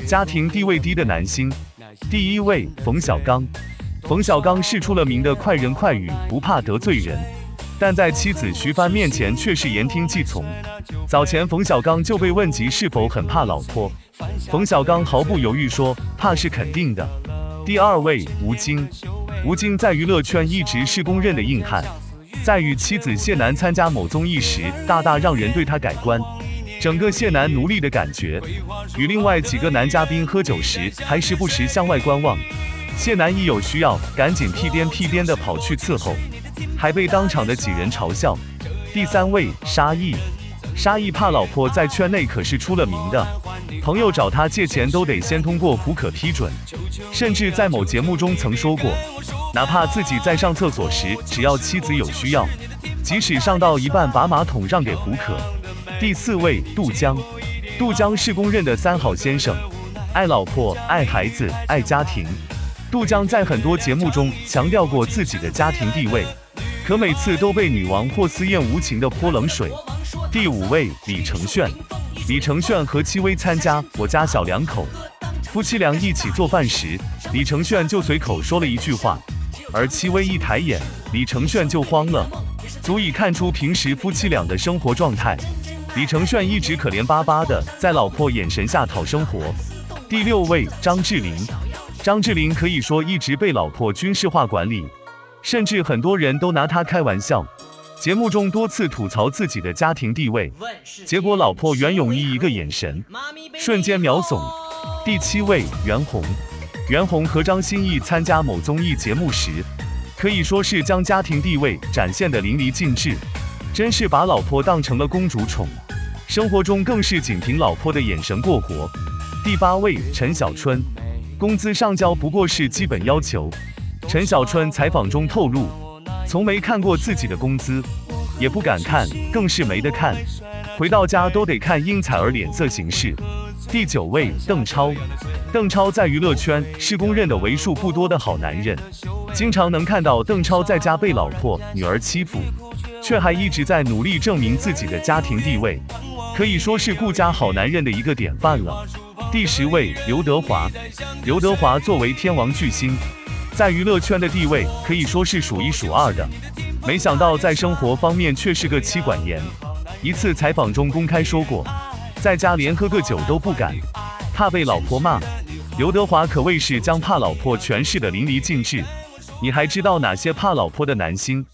家庭地位低的男星，第1位冯小刚。冯小刚是出了名的快人快语，不怕得罪人，但在妻子徐帆面前却是言听计从。早前冯小刚就被问及是否很怕老婆，冯小刚毫不犹豫说，怕是肯定的。第2位吴京。吴京在娱乐圈一直是公认的硬汉，在与妻子谢楠参加某综艺时，大大让人对他改观。整个谢楠奴隶的感觉，与另外几个男嘉宾喝酒时，还时不时向外观望。谢楠一有需要，赶紧屁颠地跑去伺候，还被当场的几人嘲笑。第3位沙溢。沙溢怕老婆在圈内可是出了名的，朋友找他借钱都得先通过胡可批准，甚至在某节目中曾说过，哪怕自己在上厕所时，只要妻子有需要，即使上到一半把马桶让给胡可。第4位杜江。杜江是公认的3好先生，爱老婆、爱孩子、爱家庭。杜江在很多节目中强调过自己的家庭地位，可每次都被女王霍思燕无情地泼冷水。第5位李承铉。李承铉和戚薇参加《我家小两口》，夫妻俩一起做饭时，李承铉就随口说了一句话，而戚薇一抬眼，李承铉就慌了，足以看出平时夫妻俩的生活状态。李承铉一直可怜巴巴的在老婆眼神下讨生活。第6位张智霖。张智霖可以说一直被老婆军事化管理，甚至很多人都拿他开玩笑。节目中多次吐槽自己的家庭地位，结果老婆袁咏仪一个眼神，瞬间秒怂。第7位袁弘。袁弘和张歆艺参加某综艺节目时，可以说是将家庭地位展现得淋漓尽致，真是把老婆当成了公主宠，生活中更是仅凭老婆的眼神过活。第8位陈小春。工资上交不过是基本要求，陈小春采访中透露，从没看过自己的工资，也不敢看，更是没得看，回到家都得看英采儿脸色行事。第9位邓超。邓超在娱乐圈是公认的为数不多的好男人，经常能看到邓超在家被老婆、女儿欺负，却还一直在努力证明自己的家庭地位，可以说是顾家好男人的一个典范了。第10位刘德华。刘德华作为天王巨星，在娱乐圈的地位可以说是数1数2的，没想到在生活方面却是个妻管严。一次采访中公开说过，在家连喝个酒都不敢，怕被老婆骂。刘德华可谓是将怕老婆诠释得淋漓尽致。你还知道哪些怕老婆的男星？